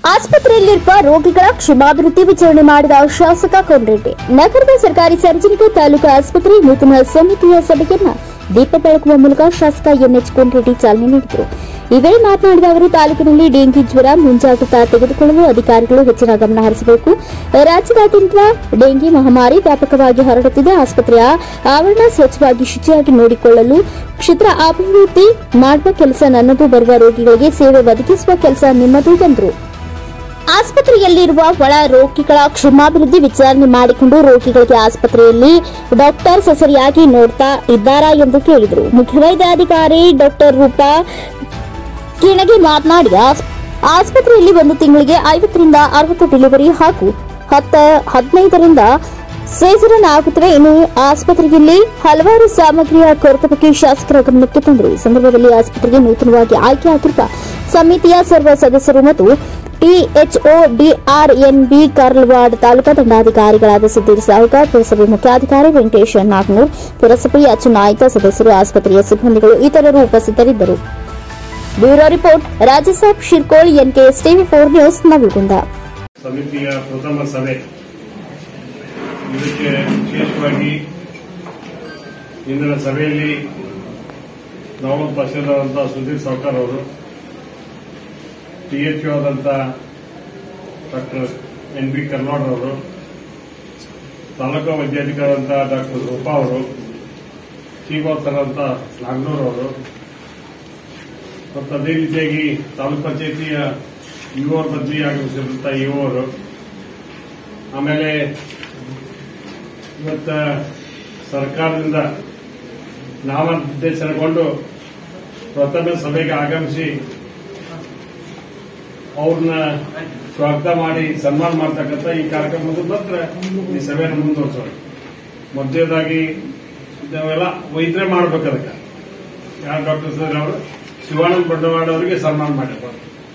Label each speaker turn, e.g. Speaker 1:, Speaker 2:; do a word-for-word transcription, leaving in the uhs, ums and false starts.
Speaker 1: ಆಸ್ಪತ್ರೆಯಲ್ಲಿರುವ ರೋಗಿಗಳ ಕ್ಷೇಮಾಭಿವೃದ್ಧಿ ವಿಚಾರಣೆ ಮಾಡಿದ ಶಾಸಕ ಕೋನರೆಡ್ಡಿ ನಗರದ ಸರ್ಕಾರಿ ಸಾರ್ವಜನಿಕ ತಾಲೂಕು ಆಸ್ಪತ್ರೆ ನೂತನ ಸಮಿತಿಯ ಸಭೆಯನ್ನ ದೀಪ ಬೆಳಗುವ ಮೂಲಕ ಶಾಸಕ ಎನ್ಎಚ್ ಕೋನರೆಡ್ಡಿ ಚಾಲನೆ ನೀಡಿದರು. ಈ ವೇಳೆ ಮಾತನಾಡಿದ ಅವರು, ತಾಲೂಕಿನಲ್ಲಿ ಡೆಂಗಿ ಜ್ವರ ಮುಂಜಾಗ್ರತಾ ತೆಗೆದುಕೊಳ್ಳಲು ಅಧಿಕಾರಿಗಳು ಹೆಚ್ಚಿನ ಗಮನ ಹರಿಸಬೇಕು. ರಾಜ್ಯದಾದ್ಯಂತ ಡೆಂಗಿ ಮಹಾಮಾರಿ ವ್ಯಾಪಕವಾಗಿ ಹರಡುತ್ತಿದೆ. ಆಸ್ಪತ್ರೆಯ ಆವರಣ ಸ್ವಚ್ಛವಾಗಿ ಶುಚಿಯಾಗಿ ನೋಡಿಕೊಳ್ಳಲು ಕ್ಷೇತ್ರ ಅಭಿವೃದ್ಧಿ ಮಾಡುವ ಕೆಲಸ ನನ್ನದು. ಬರುವ ರೋಗಿಗಳಿಗೆ ಸೇವೆ ಒದಗಿಸುವ ಕೆಲಸ ನಿಮ್ಮದು ಎಂದರು. ಆಸ್ಪತ್ರೆಯಲ್ಲಿರುವ ಒಳ ರೋಗಿಗಳ ಕ್ಷೇಮಾಭಿವೃದ್ಧಿ ವಿಚಾರಣೆ ಮಾಡಿಕೊಂಡು ರೋಗಿಗಳಿಗೆ ಆಸ್ಪತ್ರೆಯಲ್ಲಿ ಡಾಕ್ಟರ್ಸ್ ಸರಿಯಾಗಿ ನೋಡ್ತಾ ಇದ್ದಾರಾ ಎಂದು ಕೇಳಿದರು. ಮುಖ್ಯ ವೈದ್ಯಾಧಿಕಾರಿ ಡಾಕ್ಟರ್ ರೂಪಾ ಕಿಣಗಿ ಮಾತನಾಡಿ, ಆಸ್ಪತ್ರೆಯಲ್ಲಿ ಒಂದು ತಿಂಗಳಿಗೆ ಐವತ್ತರಿಂದ ಅರವತ್ತು ಡೆಲಿವರಿ ಹಾಗೂ ಹದಿನೈದರಿಂದ ಸೇಸರನ್ ಆಗುತ್ತವೆ. ಇನ್ನು ಆಸ್ಪತ್ರೆಯಲ್ಲಿ ಹಲವಾರು ಸಾಮಗ್ರಿಯ ಕೊರತೆ ಬಗ್ಗೆ ಶಾಸಕರ ಗಮನಕ್ಕೆ ತಂದರು. ಈ ಸಂದರ್ಭದಲ್ಲಿ ಆಸ್ಪತ್ರೆಗೆ ನೂತನವಾಗಿ ಆಯ್ಕೆಯಾಗಿರುವ ಸಮಿತಿಯ ಸರ್ವ ಸದಸ್ಯರು ಮತ್ತು ಟಿಎಚ್ಒ ಡಿಆರ್ಎನ್ಬಿ ಕಾರ್ಲವಾಡ್ ತಾಲೂಕಾ ದಂಡಾಧಿಕಾರಿಗಳಾದ ಸಿದ್ದೇರ್ ಸಾಹುಕಾರ್, ಪುರಸಭೆ ಮುಖ್ಯಾಧಿಕಾರಿ ವೆಂಕಟೇಶ್ ನಾಗನೂರ್, ಪುರಸಭೆಯ ಚುನಾಯಿತ ಸದಸ್ಯರು, ಆಸ್ಪತ್ರೆಯ ಸಿಬ್ಬಂದಿಗಳು ಇತರರು ಉಪಸ್ಥಿತರಿದ್ದರು. Bureau report Rajasab Shirkol, NKS TV four news, Navalgund.
Speaker 2: ಸಮಿತಿಯ ಪ್ರಥಮ ಸಭೆ ಇದಕ್ಕೆ ವಿಶೇಷವಾಗಿ ಇಂದಿನ ಸಭೆಯಲ್ಲಿ ನಾವು ತಹಶೀಲ್ದಾರ್ ಸುಧೀರ್ ಸಾವ್ಕಾರ್ ಅವರು, ಟಿಎಚ್ಒ ಆದಂತ ಡಾಕ್ಟರ್ ಎನ್ ಬಿ ಕರ್ನಾಡ್ ಅವರು, ತಾಲೂಕಾ ವೈದ್ಯಾಧಿಕಾರಿ ಅಂತ ಡಾಕ್ಟರ್ ರೂಪಾ ಅವರು, ಚೀಫ್ ಆಫೀಸರ್ ಅಂತ ನಾಗನೂರ್ ಅವರು ಮತ್ತು ಅದೇ ರೀತಿಯಾಗಿ ತಾಲೂಕ್ ಪಂಚಾಯತಿಯ ಇಒ ಬದಲಿ ಆಗಮಿಸಿದಂತ ಇಒ ಅವರು, ಆಮೇಲೆ ಇವತ್ತ ಸರ್ಕಾರದಿಂದ ನಾಮನಿರ್ದೇಶನಗೊಂಡು ಪ್ರಥಮ ಸಭೆಗೆ ಆಗಮಿಸಿ ಅವ್ರನ್ನ ಸ್ವಾಗತ ಮಾಡಿ ಸನ್ಮಾನ ಮಾಡತಕ್ಕಂಥ ಈ ಕಾರ್ಯಕ್ರಮದ ನಂತರ ಈ ಸಭೆಯನ್ನು ಮುಂದುವರಿಸೋಣ. ಮೊದಲನೇದಾಗಿ ನಾವೆಲ್ಲ ವೈದ್ಯರೇ ಮಾಡಬೇಕು. ಅದಕ್ಕೆ ಯಾರು ಡಾಕ್ಟರ್ ಸರ್ ಅವರು ಶಿವಾನಂದ ಬಂಡವಾಳ ಅವರಿಗೆ ಸನ್ಮಾನ ಮಾಡಿರ್ತಾರೆ.